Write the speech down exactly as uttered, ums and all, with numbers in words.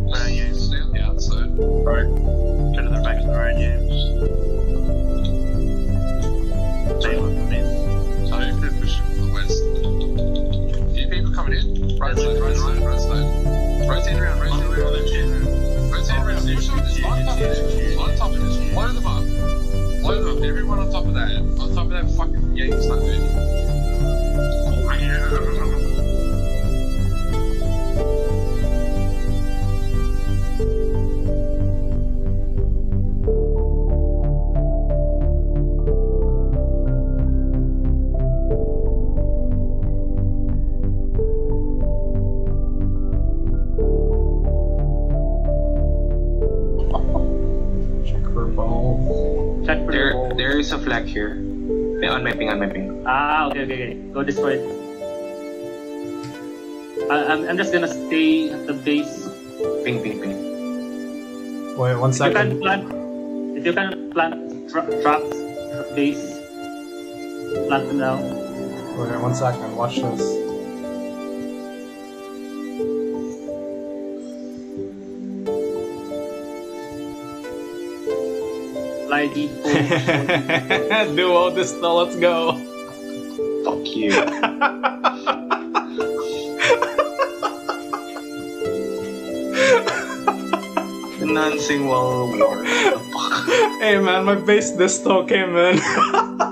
Let's stay on the outside. Right. Go to the back of the road, yeah. Stay with me. So you could push from the west. Few people coming in. Right side, right side, right side. Rotate around, rotate around. Rotate around. Push on this. On top of this. On top of this. Blow them up. Blow them up. Everyone on top of that. On top of that fucking game start moving. Check for There, the ball. there is a flag here. Yeah, on my ping, on my ping. Ah, okay, okay, okay. Go this way. I, I'm, I'm just gonna stay at the base. Ping, ping, ping. Wait, one If you can second. plant, if you can plant tra traps, tra base, plant them down. Wait, one second. Watch this. Fly deep. Duo this though, let's go. Fuck you. Financing while war. What the fuck? Hey man, my base disto came in.